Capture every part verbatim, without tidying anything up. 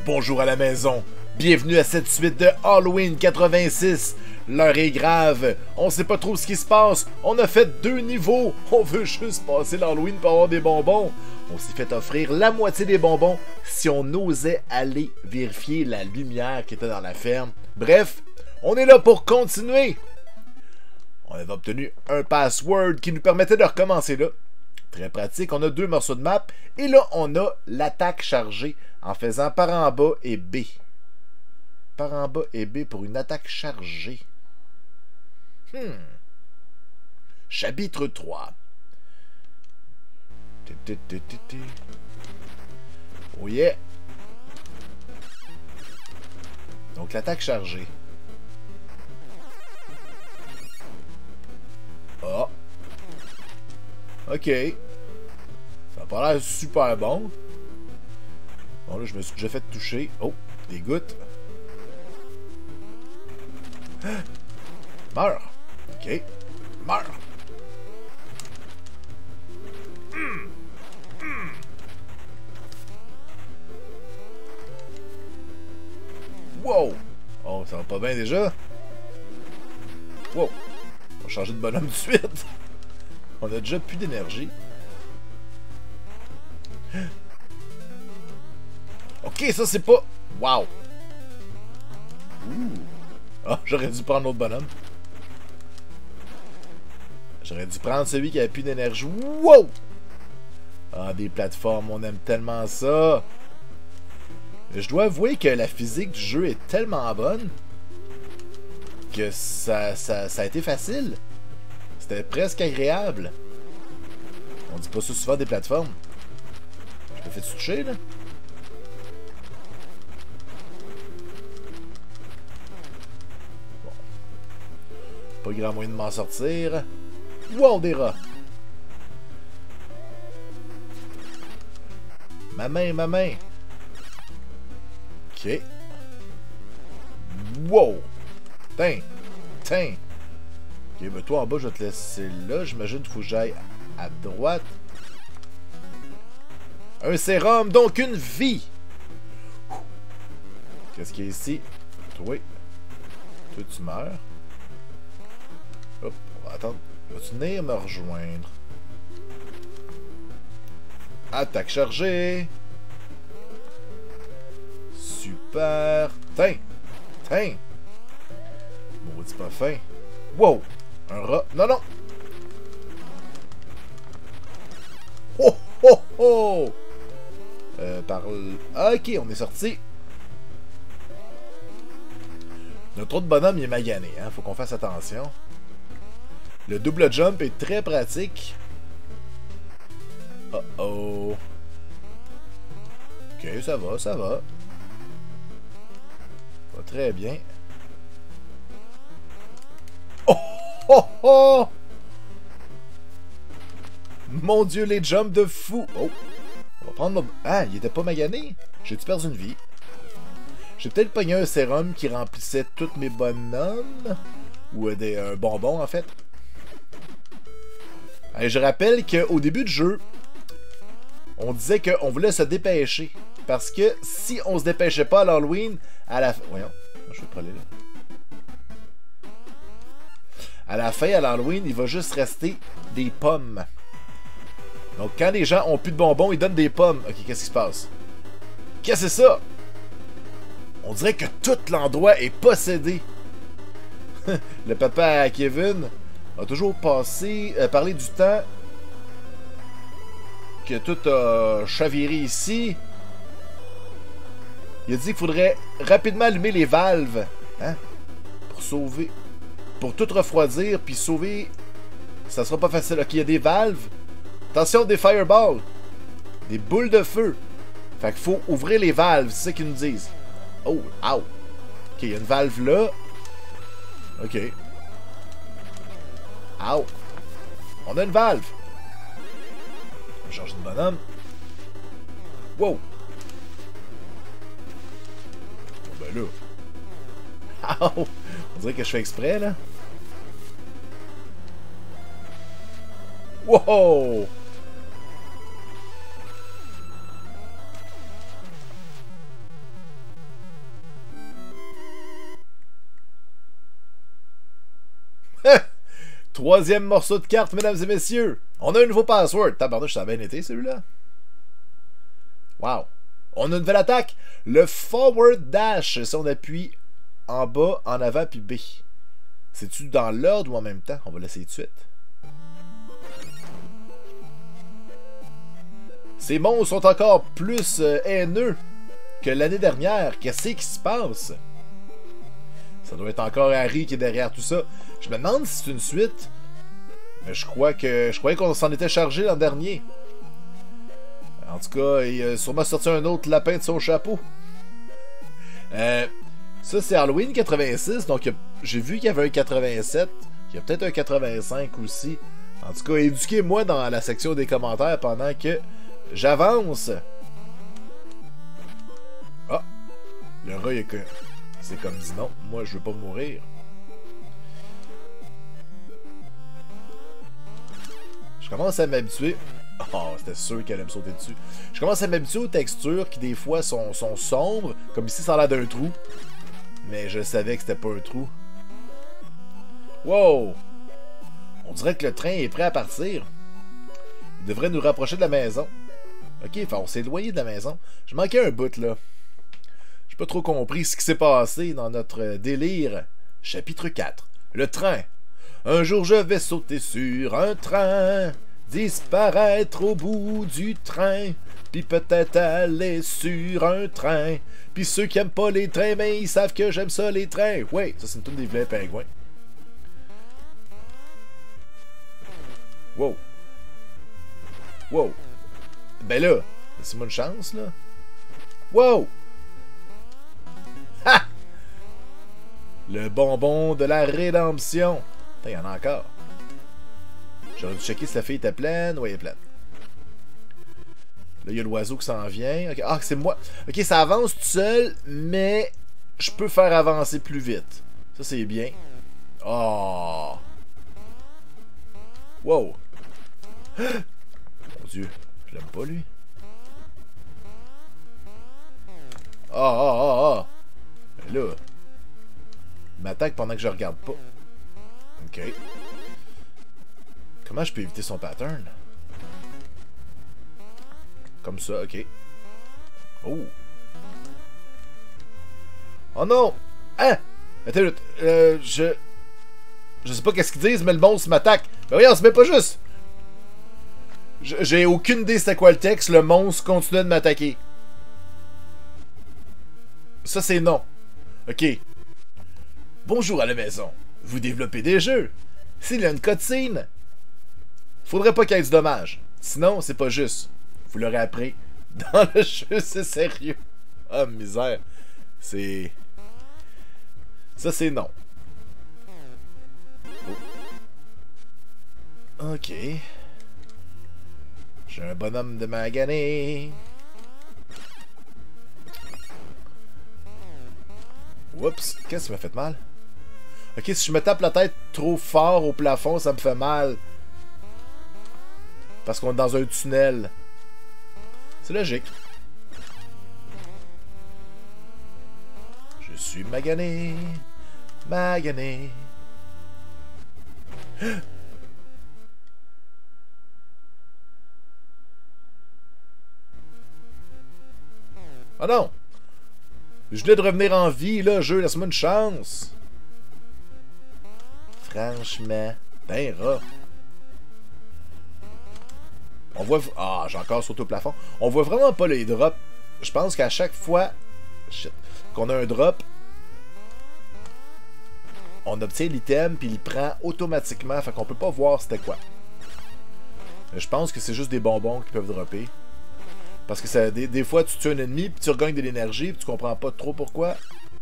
Bonjour à la maison, bienvenue à cette suite de Halloween quatre-vingt-six. L'heure est grave, on sait pas trop ce qui se passe, on a fait deux niveaux, on veut juste passer l'Halloween pour avoir des bonbons. On s'est fait offrir la moitié des bonbons si on osait aller vérifier la lumière qui était dans la ferme. Bref, on est là pour continuer. On avait obtenu un password qui nous permettait de recommencer là. Très pratique, on a deux morceaux de map. Et là, on a l'attaque chargée en faisant par en bas et B. Par en bas et B pour une attaque chargée. Hmm. Chapitre trois. Oh yeah. Donc l'attaque chargée. Ah. Ok. Ça a pas l'air super bon. Bon là, je me suis déjà fait toucher. Oh, des gouttes. Ah. Meurs. Ok. Meurs. Mm. Mm. Wow. Oh, ça va pas bien déjà. Wow. On va changer de bonhomme de suite. On a déjà plus d'énergie. Ok, ça c'est pas... Wow. Ouh. Ah, j'aurais dû prendre l'autre bonhomme. J'aurais dû prendre celui qui avait plus d'énergie. Wow! Ah, des plateformes, on aime tellement ça. Je dois avouer que la physique du jeu est tellement bonne que ça, ça, ça a été facile. C'était presque agréable. On dit pas ça souvent des plateformes. Je me fais toucher, là? Bon. Pas grand moyen de m'en sortir. Wow, des rats! Ma main, ma main! Ok. Wow! Tiens! Tiens! Ok, ben toi en bas, je vais te laisser là. J'imagine qu'il faut que j'aille à droite. Un sérum, donc une vie! Qu'est-ce qu'il y a ici? Toi. Toi, tu meurs. Hop, on va attendre. Vas-tu venir me rejoindre? Attaque chargée! Super! Tiens! Tiens! Maudit pas fin. Wow! Un rat. Non, non! Oh, oh, oh! Euh, par... Ah, ok, on est sorti. Notre autre bonhomme, il est magané, hein? Faut qu'on fasse attention. Le double jump est très pratique. Oh oh. Ok, ça va, ça va. Ça va très bien. Oh oh oh! Mon Dieu, les jumps de fou! Oh! On va prendre... Ah, il était pas magané? J'ai-tu perdu une vie? J'ai peut-être pogné un sérum qui remplissait tous mes bonhommes. Ou euh, des, un bonbon, en fait. Et je rappelle qu'au début du jeu, on disait qu'on voulait se dépêcher. Parce que si on se dépêchait pas à l'Halloween, à la fin... Voyons, je vais pas aller là. À la fin, à l'Halloween, il va juste rester des pommes. Donc quand les gens ont plus de bonbons, ils donnent des pommes. Ok, qu'est-ce qui se passe? Qu'est-ce que c'est ça? On dirait que tout l'endroit est possédé. Le papa à Kevin a toujours passé, euh, parlé du temps que tout a chaviré ici. Il a dit qu'il faudrait rapidement allumer les valves, hein, pour sauver, pour tout refroidir puis sauver. Ça sera pas facile. Ok, il y a des valves. Attention, des fireballs, des boules de feu. Fait qu'il faut ouvrir les valves, c'est ça qu'ils nous disent. Oh, ow. Ok, il y a une valve là. Ok. Ow. On a une valve. On va changer de bonhomme. Wow. Bon ben là. Ow. On dirait que je fais exprès là. Wow. Troisième morceau de carte, mesdames et messieurs. On a un nouveau password. Tabarnouche, ça a bien été, celui-là. Wow. On a une nouvelle attaque. Le forward dash. Si on appuie en bas, en avant, puis B. C'est-tu dans l'ordre ou en même temps? On va l'essayer tout de suite. Ces monstres sont encore plus euh, haineux que l'année dernière. Qu'est-ce qui se passe? Ça doit être encore Harry qui est derrière tout ça. Je me demande si c'est une suite. Mais je crois que je croyais qu'on s'en était chargé l'an dernier. En tout cas, il a sûrement sorti un autre lapin de son chapeau. Euh, ça, c'est Halloween quatre-vingt-six. Donc, j'ai vu qu'il y avait un quatre-vingt-sept. Il y a peut-être un quatre-vingt-cinq aussi. En tout cas, éduquez-moi dans la section des commentaires pendant que j'avance. Ah! Le rat, il que... c'est comme dit non. Moi, je veux pas mourir. Je commence à m'habituer. Oh, c'était sûr qu'elle allait me sauter dessus. Je commence à m'habituer aux textures qui, des fois, sont, sont sombres. Comme ici, ça a l'air d'un trou. Mais je savais que c'était pas un trou. Wow! On dirait que le train est prêt à partir. Il devrait nous rapprocher de la maison. Ok, enfin, on s'est éloigné de la maison. Je manquais un bout, là. J'ai pas trop compris ce qui s'est passé dans notre délire. Chapitre quatre. Le train. Un jour, je vais sauter sur un train. Disparaître au bout du train, puis peut-être aller sur un train. Puis ceux qui aiment pas les trains, mais ils savent que j'aime ça les trains. Ouais, ça c'est une toune des vilains pingouins. Wow. Wow. Ben là, laissez-moi une chance là. Wow. Ha! Le bonbon de la rédemption. Il y en a encore. J'aurais dû checker si la fille était pleine. Oui, elle est pleine. Là, il y a l'oiseau qui s'en vient. Okay. Ah, c'est moi. Ok, ça avance tout seul, mais je peux faire avancer plus vite. Ça, c'est bien. Oh! Wow! Mon Dieu, je l'aime pas, lui. Ah, ah, ah, ah! Mais là, il m'attaque pendant que je regarde pas. Ok. Comment je peux éviter son pattern? Comme ça, ok. Oh! Oh non! Hein? Attends, euh, je... Je sais pas qu'est-ce qu'ils disent, mais le monstre m'attaque. Mais regarde, c'est même pas juste! J'ai aucune idée c'était quoi le texte, le monstre continue de m'attaquer. Ça, c'est non. Ok. Bonjour à la maison. Vous développez des jeux. S'il y a une cutscene... Faudrait pas qu'il y ait du dommage. Sinon, c'est pas juste. Vous l'aurez appris. Dans le jeu, c'est sérieux. Ah, misère. C'est... Ça, c'est non. Oh. Ok. J'ai un bonhomme de magané. Oups. Qu'est-ce qui m'a fait mal? Ok, si je me tape la tête trop fort au plafond, ça me fait mal. Parce qu'on est dans un tunnel. C'est logique. Je suis magané. Magané. Oh non! Je voulais de revenir en vie, là, jeu, laisse-moi une chance. Franchement, ben rat. On voit... Ah, j'ai encore sauté au plafond. On voit vraiment pas les drops. Je pense qu'à chaque fois... Shit. Qu'on a un drop, on obtient l'item, puis il prend automatiquement. Fait qu'on peut pas voir c'était quoi. Je pense que c'est juste des bonbons qui peuvent dropper. Parce que ça, des, des fois, tu tues un ennemi, puis tu regagnes de l'énergie, puis tu comprends pas trop pourquoi.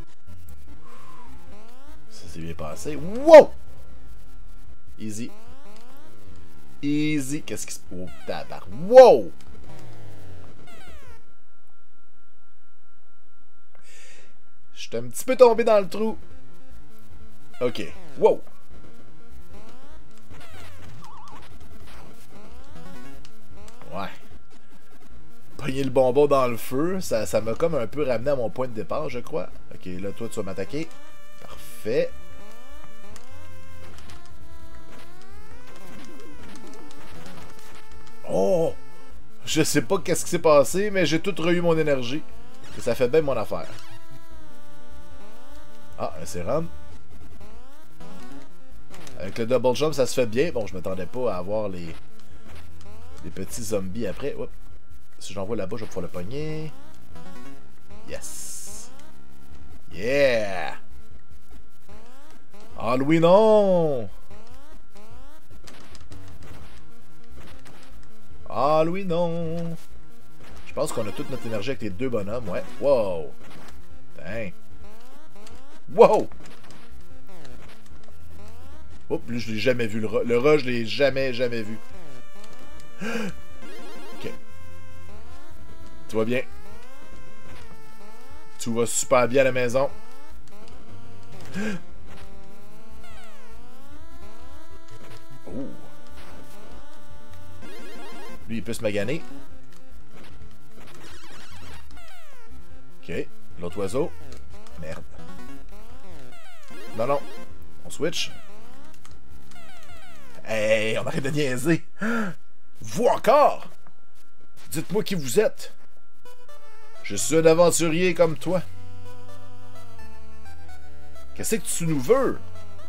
Ça s'est bien passé. Wow! Easy. Easy. Qu'est-ce qui se... Oh, tabarnak. Wow! Je suis un petit peu tombé dans le trou. Ok. Wow! Ouais. Pogner le bonbon dans le feu, ça ça m'a comme un peu ramené à mon point de départ, je crois. Ok, là, toi, tu vas m'attaquer. Parfait. Oh! Je sais pas qu'est-ce qui s'est passé, mais j'ai tout reçu mon énergie. Et ça fait bien mon affaire. Ah, un sérum. Avec le double jump, ça se fait bien. Bon, je m'attendais pas à avoir les... les petits zombies après. Oups. Si je l'envoie là-bas, je vais pouvoir le pogner. Yes! Yeah! Ah, Louis, non! Ah, Louis, non! Je pense qu'on a toute notre énergie avec les deux bonhommes, ouais. Wow! Dang! Wow! Oups, lui, je l'ai jamais vu. Le rat, le rat je l'ai jamais, jamais vu. Ok. Tout va bien. Tout va super bien à la maison. Oh. Lui, il peut se maganer. Ok. L'autre oiseau. Merde. Non, non. On switch. Hey, on arrête de niaiser. Vous encore? Dites-moi qui vous êtes. Je suis un aventurier comme toi. Qu'est-ce que tu nous veux?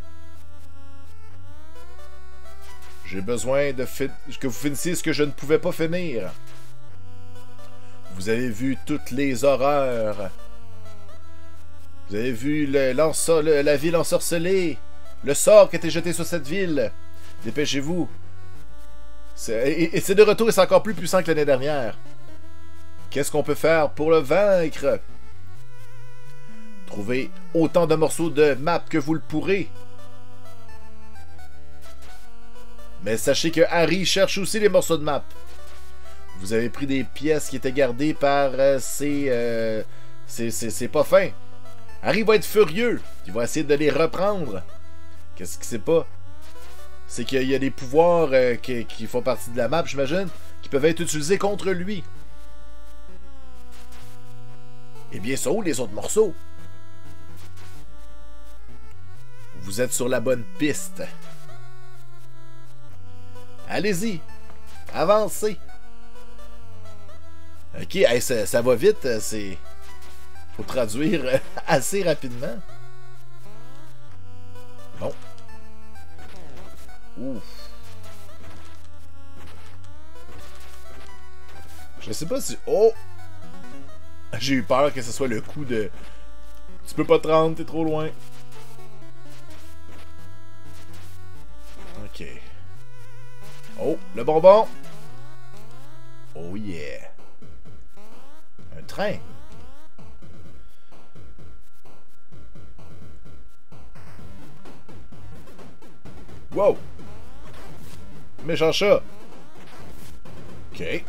J'ai besoin de que vous finissiez ce que je ne pouvais pas finir. Vous avez vu toutes les horreurs. Vous avez vu le, le, la ville ensorcelée. Le sort qui a été jeté sur cette ville. Dépêchez-vous. Et, et c'est de retour et c'est encore plus puissant que l'année dernière. Qu'est-ce qu'on peut faire pour le vaincre? Trouvez autant de morceaux de map que vous le pourrez. Mais sachez que Harry cherche aussi les morceaux de map. Vous avez pris des pièces qui étaient gardées par euh, ces, euh, ces, ces... C'est pas fin. Harry va être furieux. Il va essayer de les reprendre. Qu'est-ce qui c'est pas? C'est qu'il y a des pouvoirs euh, qui, qui font partie de la map, j'imagine, qui peuvent être utilisés contre lui. Eh bien, sont où les autres morceaux? Vous êtes sur la bonne piste. Allez-y. Avancez. Ok, hey, ça, ça va vite. C'est... Faut traduire assez rapidement. Bon. Ouf. Je sais pas si... Oh! J'ai eu peur que ce soit le coup de... Tu peux pas te rendre, t'es trop loin. Ok. Oh, le bonbon! Oh yeah! Un train! Wow! Méchant chat! Ok.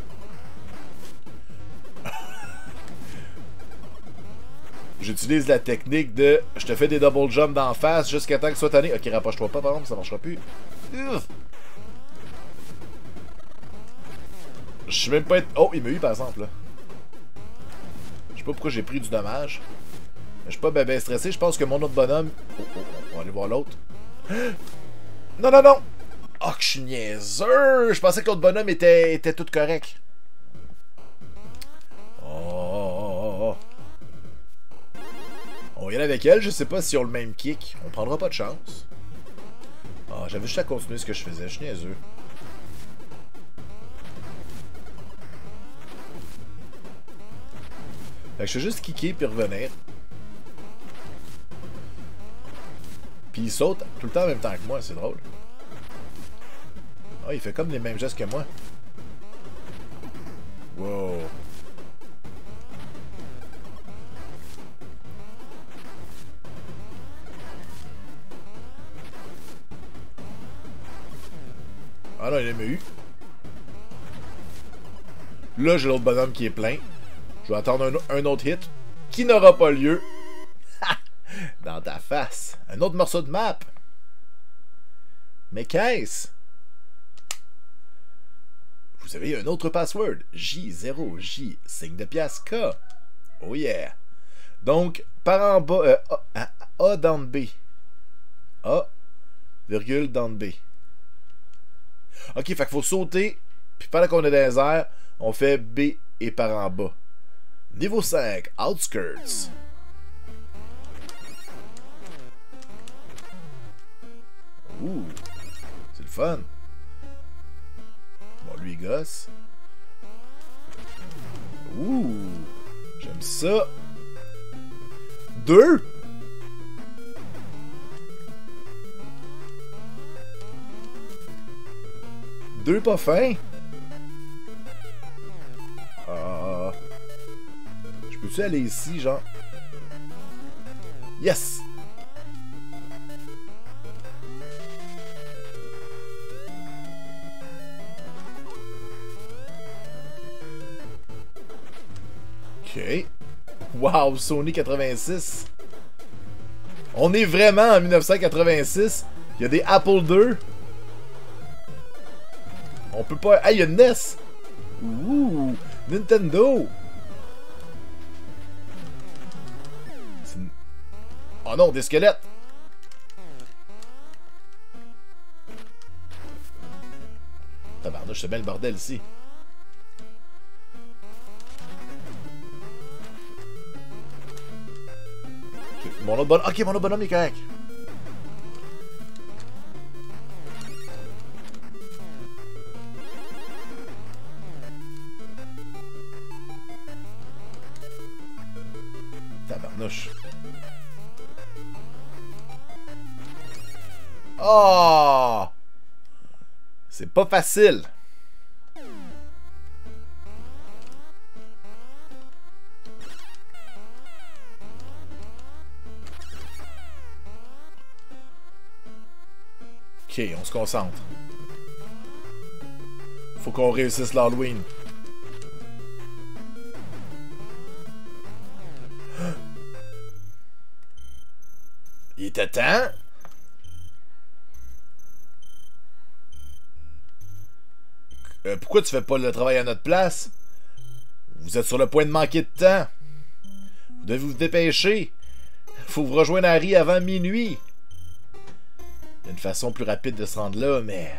J'utilise la technique de je te fais des double jumps d'en face jusqu'à temps que tu sois tanné. Ok, rapproche-toi pas, par exemple, ça marchera plus. Ugh. Je sais même pas être... Oh, il m'a eu par exemple là. Je sais pas pourquoi j'ai pris du dommage. Je suis pas ben, ben stressé, je pense que mon autre bonhomme... Oh, oh, on va aller voir l'autre. Non, non, non! Oh, que je suis niaiseux! Je pensais que l'autre bonhomme était, était tout correct. Oh... On va y aller avec elle, je sais pas si on a le même kick. On prendra pas de chance. Ah, oh, j'avais juste à continuer ce que je faisais, je suis niaiseux. Fait que je vais juste kicker puis revenir. Puis il saute tout le temps en même temps que moi, c'est drôle. Ah, oh, il fait comme les mêmes gestes que moi. Wow. Ah non, il m'a eu. Là, j'ai l'autre bonhomme qui est plein. Je vais attendre un, un autre hit qui n'aura pas lieu. Dans ta face. Un autre morceau de map. Mais qu'est-ce? Vous avez un autre password. J zéro J, signe de pièce K. Oh yeah. Donc, par en bas, euh, A, A dans B. A, virgule dans B. Ok, fait qu'il faut sauter Puis pendant qu'on est dans les airs, on fait B et par en bas. Niveau cinq, Outskirts. Ouh, c'est le fun. Bon, lui, il gosse. Ouh, j'aime ça. Deux. Deux pas fins. Ah. Je peux-tu aller ici, genre? Yes! Ok. Wow, Sony quatre-vingt-six. On est vraiment en mille neuf cent quatre-vingt-six. Il y a des Apple deux. On peut pas... Ah, il y a une N E S! Ouh! Nintendo! Une... Oh non, des squelettes! Tabarnouche, c'est bien le bordel ici. Okay, mon autre bonhomme... Ok, mon autre bonhomme est correct. Tabarnouche. Oh! C'est pas facile. Ok, on se concentre. Faut qu'on réussisse l'Halloween. Il était temps. Euh, pourquoi tu fais pas le travail à notre place? Vous êtes sur le point de manquer de temps. Vous devez vous dépêcher. Faut vous rejoindre Harry avant minuit. Il y a une façon plus rapide de se rendre là, mais...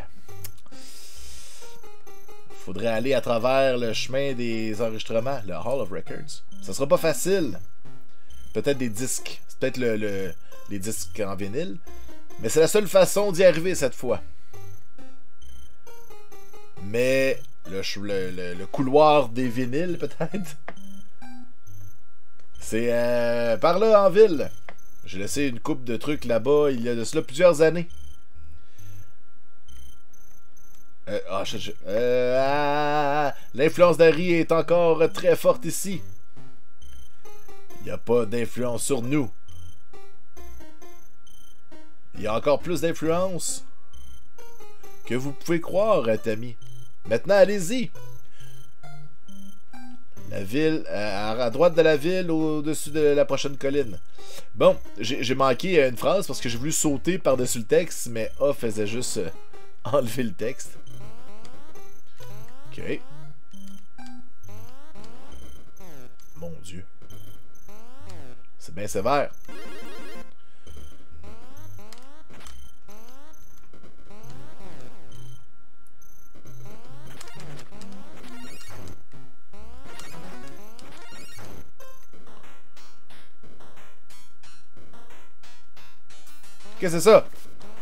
Faudrait aller à travers le chemin des enregistrements, le Hall of Records. Ça sera pas facile. Peut-être des disques. C'est peut-être le, le, les disques en vinyle. Mais c'est la seule façon d'y arriver cette fois. Mais le, le, le, le couloir des vinyles, peut-être. C'est euh, par là en ville. J'ai laissé une coupe de trucs là-bas il y a de cela plusieurs années. Euh, ah, je, je, euh, ah, l'influence d'Harry est encore très forte ici. Il n'y a pas d'influence sur nous. Il y a encore plus d'influence que vous pouvez croire, Tammy. Maintenant, allez-y. La ville, à, à droite de la ville, au-dessus de la prochaine colline. Bon, j'ai manqué une phrase parce que j'ai voulu sauter par-dessus le texte, mais A faisait juste euh, enlever le texte. Ok. Mon Dieu. C'est bien sévère. Qu'est-ce que c'est ça?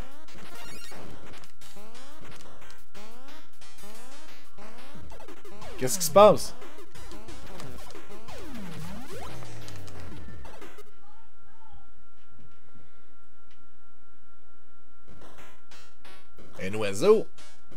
Qu'est-ce qui se passe? Un oiseau?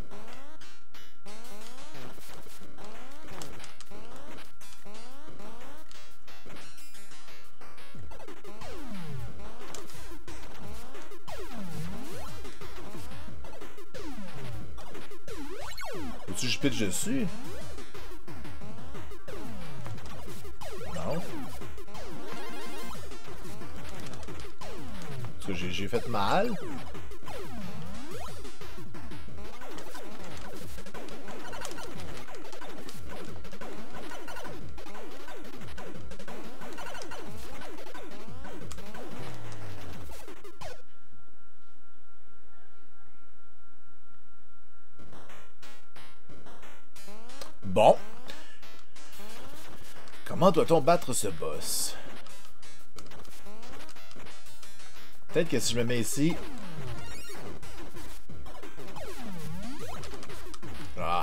Faut-tu que je pitche dessus? Non. Parce que j'ai fait mal. Bon. Comment doit-on battre ce boss? Peut-être que si je me mets ici... Ah.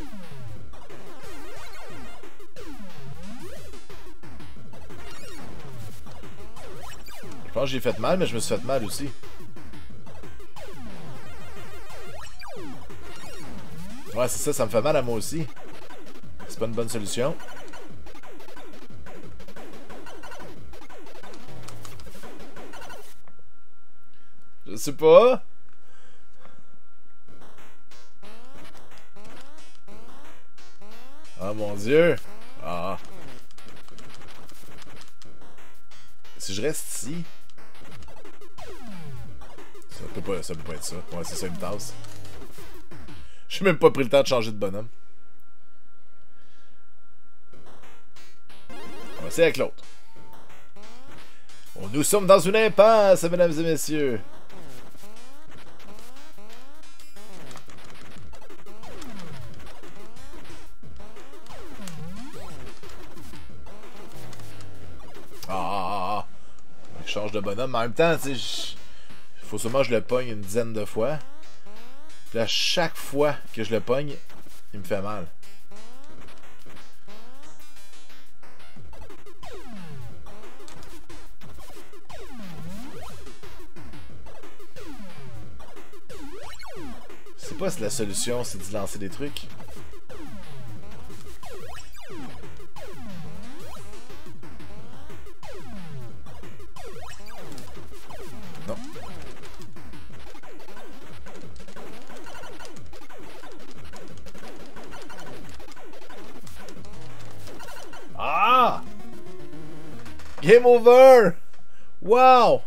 Je pense que j'ai fait mal, mais je me suis fait mal aussi. Ouais, c'est ça, ça me fait mal à moi aussi. C'est pas une bonne solution. Je sais pas. Ah mon dieu. Ah. Si je reste ici... Ça peut pas, ça peut pas être ça. Ouais, c'est ça une tasse. J'ai même pas pris le temps de changer de bonhomme. On va essayer avec l'autre. Oh, nous sommes dans une impasse, mesdames et messieurs. Ah! Je change de bonhomme. Mais en même temps, tu sais, il faut sûrement que je le pogne une dizaine de fois. Puis à chaque fois que je le pogne, il me fait mal. Je sais pas si la solution c'est d'y lancer des trucs. Non. Ah! Game over! Wow!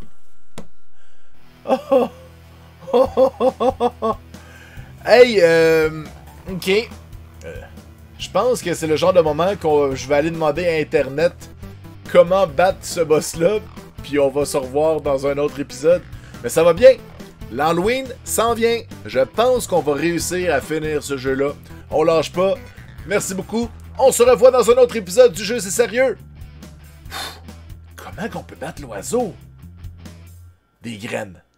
Oh! Oh, oh, oh, oh, oh. Hey, euh... ok. Euh, je pense que c'est le genre de moment que je vais aller demander à Internet comment battre ce boss-là, puis on va se revoir dans un autre épisode. Mais ça va bien! L'Halloween s'en vient! Je pense qu'on va réussir à finir ce jeu-là. On lâche pas. Merci beaucoup. On se revoit dans un autre épisode du jeu, c'est sérieux! Comment qu'on peut battre l'oiseau? Des graines.